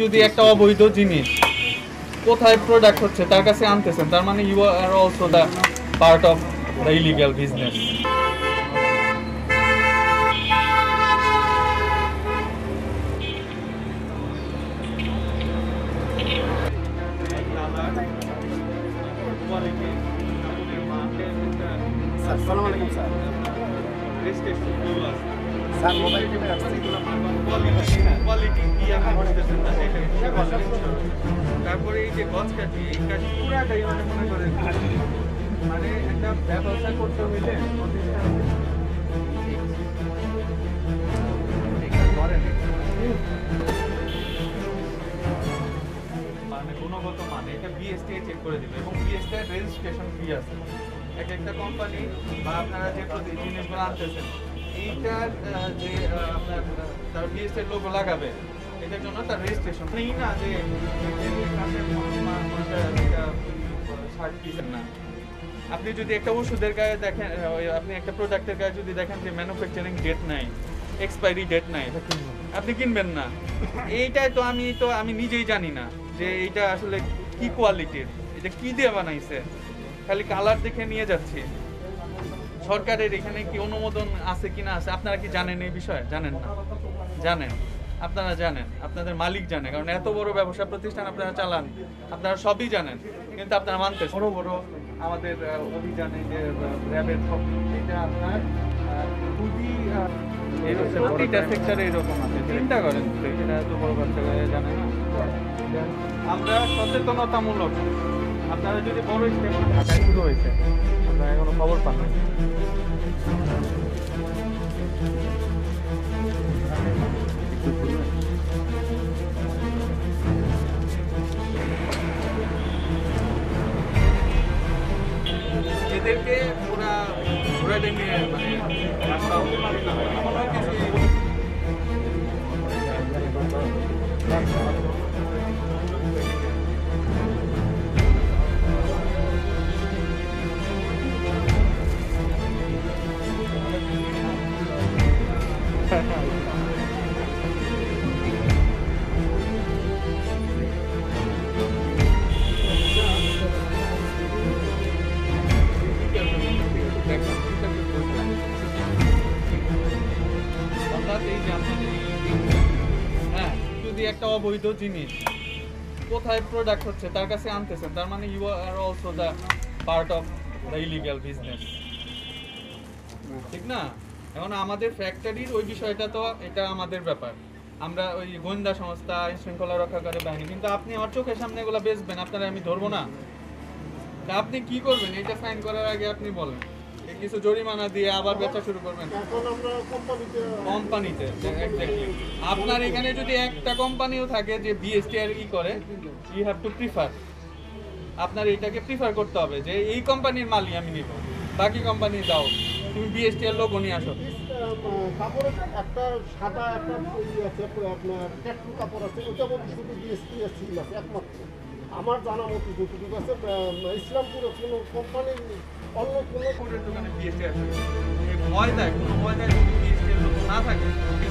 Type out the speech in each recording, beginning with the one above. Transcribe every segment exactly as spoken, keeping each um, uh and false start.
যদি একটা অবৈধ জিনিস কোথায় প্রোডাক্ট হচ্ছে তার কাছে আনতেছেন, তার মানে you are also the part of the illegal business. আসসালামু আলাইকুম স্যার। স্যার মোবাইল টিপে রাখছি। কোয়ালিটি কি আপনি বুঝতেছেন না সেটা। তারপরে এই যে গছ কাটি এই কাটি পুরাটাই মানে মনে করেন মানে একটা ব্যবসা করতে হইলে মানে গুণগত মান এটা বিএসটি চেক করে দিবে এবং বিএসটি এর রেজিস্ট্রেশন ফি আছে। এক একটা কোম্পানি বা আপনারা যে জিনিসগুলো আনতেছেন এইটার যে আপনার তার বিএসটি এর লোগো লাগাবে এটার জন্য তার রেজিস্ট্রেশন নেই না যে না। আপনি যদি একটা ওষুধের গায়ে দেখেন, আপনি একটা প্রোডাক্টের গায়ে যদি দেখেন যে ম্যানুফ্যাকচারিং ডেট নাই, এক্সপায়ারি ডেট নাই, আপনি কিনবেন না। এইটাই তো আমি তো আমি নিজেই জানি না যে এইটা আসলে কি কোয়ালিটির, এটা কি দিয়ে বানাইছে, খালি কালার দেখে নিয়ে যাচ্ছি। সরকারের এখানে কি অনুমোদন আছে কিনা আছে আপনারা কি জানেন এই বিষয়ে? জানেন না? জানেন, আপনারা জানেন, আপনাদের মালিক জানে, কারণ এত বড় ব্যবসা প্রতিষ্ঠান আপনারা চালান, আপনারা সবই জানেন, কিন্তু আপনারা মানতে বড় বড় আমাদের অভিযানে যে র্যাবের এটা আপনার খুবই প্রতিটা সেক্টরে এরকম আছে। চিন্তা করেন এটা এত বড় ব্যবসা জানে না। আমরা সচেতনতামূলক, আপনারা যদি বড় স্টেপ ঢাকায় শুরু হয়েছে আপনারা এখনো খবর পান না। এদেরকে পুরা ঘুরে ডেঙ্গে মানে রাস্তা হ্যাঁ, যদি একটা অবৈধ জিনিস কোথায় প্রোডাক্ট হচ্ছে তার কাছে আনতেছেন, তার মানে you are also the part of the illegal business, ঠিক না? এখন আমাদের ফ্যাক্টরির ওই বিষয়টা তো এটা আমাদের ব্যাপার, আমরা ওই গোয়েন্দা সংস্থা, শৃঙ্খলা রক্ষাকারী বাহিনী, কিন্তু আপনি আমার চোখের সামনে এগুলো বেচবেন, আপনারা আমি ধরবো না? তা আপনি কি করবেন? এটা সাইন করার আগে আপনি বলেন, কিছু জরিমানা দিয়ে আবার বেচা শুরু করবেন কোম্পানিতে। আপনার এখানে যদি একটা কোম্পানিও থাকে যে বিএসটি আর ই করে, ইউ হ্যাভ টু প্রিফার, আপনার এটাকে প্রিফার করতে হবে যে এই কোম্পানির মালই আমি নিব, বাকি কোম্পানি দাও, তুমি বিএসটি এর লোগো নিয়ে আসো। কাপড়ের একটা সাদা একটা আছে আপনার ট্যাটু কাপড় আছে, ওটা মধ্যে শুধু বিএসটি সিল আছে একমাত্র আমার জানা মতো যতটুকু আছে। ইসলামপুরে কোনো কোম্পানির অন্য কোনো কোটের দোকানে বিএসটি আছে, ময়দায় কোনো ময়দায় যদি বিএসটি এর লোগো না থাকে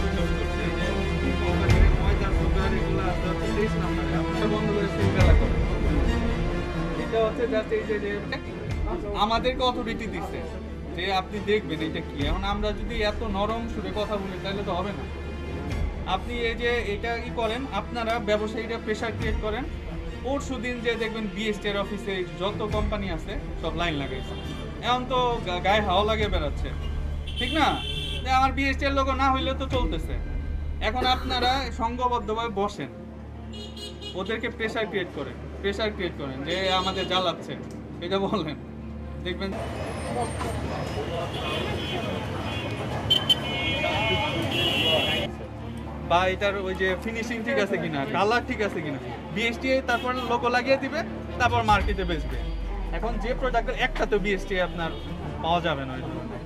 ময়দার সুগার এগুলো আছে তেইশ নম্বরে আপনারা বন্ধ করে সিলগালা করে। এটা হচ্ছে জাস্ট এই যে আমাদেরকে অথরিটি দিচ্ছে যে আপনি দেখবেন এটা কি। এখন আমরা যদি এত নরম সুরে কথা বলি তাহলে তো হবে না। আপনি এই যে এটা ই করেন, আপনারা ব্যবসায়ীরা প্রেশার ক্রিয়েট করেন, পরশু দিন যে দেখবেন বিএসটি এর অফিসে যত কোম্পানি আছে সব লাইন লাগাইছে, এখন তো গায়ে হাওয়া লাগিয়ে বেড়াচ্ছে, ঠিক না? যে আমার বিএসটি এর লোগো না হইলে তো চলতেছে। এখন আপনারা সংঘবদ্ধভাবে বসেন, ওদেরকে প্রেশার ক্রিয়েট করেন, প্রেশার ক্রিয়েট করেন যে আমাদের জ্বালাচ্ছে, এটা বলেন, দেখবেন বা এটার ওই যে ফিনিশিং ঠিক আছে কিনা, কালার ঠিক আছে কিনা, বিএসটি তারপর লোগো লাগিয়ে দিবে, তারপর মার্কেটে বেচবে। এখন যে প্রোডাক্টের একটা তো বিএসটি আপনার পাওয়া যাবে না,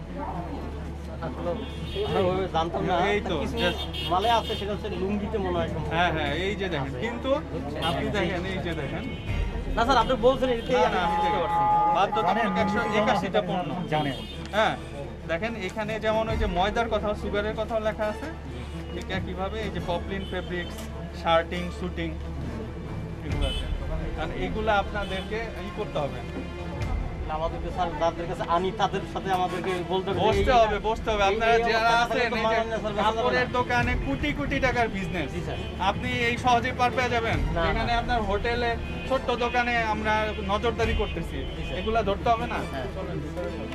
জানতাম না। এই তো মালে আছে সেটা হচ্ছে লুঙ্গিতে মনে হয়। হ্যাঁ হ্যাঁ এই যে দেখেন, কিন্তু আপনি দেখেন এই যে দেখেন না স্যার আপনি বলছেন আমি দেখতে পাচ্ছি বাধ্যতামূলক একশো একাশিটা পণ্য জানেন। হ্যাঁ দেখেন এখানে যেমন ওই যে ময়দার কথা, সুগারের কথাও লেখা আছে, ঠিক একইভাবে এই যে পপলিন ফেব্রিক্স, শার্টিং শুটিং এগুলো আছে, কারণ এইগুলো আপনাদেরকে ই করতে হবে, আমাদেরকে স্যার যাদের কাছে আনি তাদের সাথে আমাদেরকে বলতে হবে, বসতে এই- হবে বসতে হবে। এই- আপনারা এই যারা অবস্থা আছেন থাকলে এই তো যে মাল আনলে স্যার বেচা যাবে কাপড়ের না। দোকানে কোটি কোটি টাকার বিজনেস, জি স্যার। আপনি এই সহজেই পার পেয়ে যাবেন। না, এখানে না। আপনার হোটেলে ছোট্ট দোকানে আমরা নজরদারি করতেছি, জি স্যার। এগুলা ধরতে হবে না। হ্যাঁ। চলেন ভিতরে চলেন।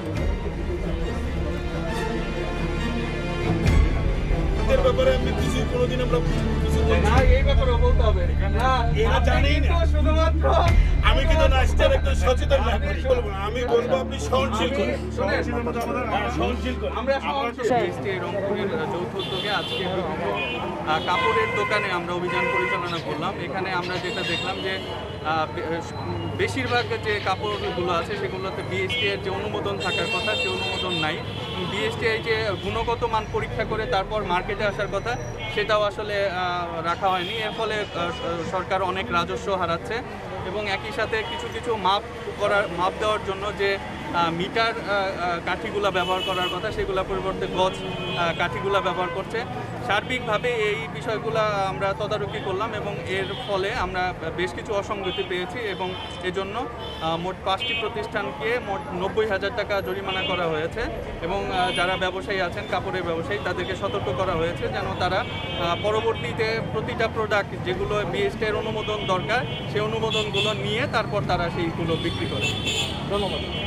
এর ব্যাপারে আমি কিছু কোনোদিন আমরা কিছু বলি না, এই ব্যাপারে বলতে হবে না, এরা আপনি জানেই না। কিন্তু শুধুমাত্র আমি কিন্তু নাচটার একটু সচেতন না করি বলবো না, আমি বলবো আপনি সহনশীল করুন, শুনেন, হ্যাঁ, সহনশীল করুন। আমরা বিএসটি রংপুরের যৌথ উদ্যোগে আজকে বিভিন্ন আহ, কাপড়ের দোকানে আমরা অভিযান পরিচালনা করলাম। এখানে আমরা যেটা দেখলাম যে আহ, বে- উম, বেশিরভাগ যে কাপড়গুলো আছে সেগুলোতে বিএসটি এর যে অনুমোদন থাকার কথা সে অনুমোদন নাই। বিএসটি এই যে গুণগত মান পরীক্ষা করে তারপর মার্কেটে আসার কথা সেটাও আসলে আহ, রাখা হয়নি। এর ফলে আহ, সরকার অনেক রাজস্ব হারাচ্ছে এবং একই সাথে কিছু কিছু মাপ করার মাপ দেওয়ার জন্য যে আহ, মিটার আহ, আহ, কাঠিগুলা ব্যবহার করার কথা সেগুলা পরিবর্তে গজ আহ, কাঠিগুলা ব্যবহার করছে। সার্বিকভাবে এই বিষয়গুলো আমরা তদারকি করলাম এবং এর ফলে আমরা বেশ কিছু অসঙ্গতি পেয়েছি এবং এজন্য আহ, মোট পাঁচটি প্রতিষ্ঠানকে মোট নব্বই হাজার টাকা জরিমানা করা হয়েছে এবং আহ, যারা ব্যবসায়ী আছেন কাপড়ের ব্যবসায়ী তাদেরকে সতর্ক করা হয়েছে যেন তারা আহ, পরবর্তীতে প্রতিটা প্রোডাক্ট যেগুলো বিএসটি এর অনুমোদন দরকার সেই অনুমোদনগুলো নিয়ে তারপর তারা সেইগুলো বিক্রি করে। ধন্যবাদ।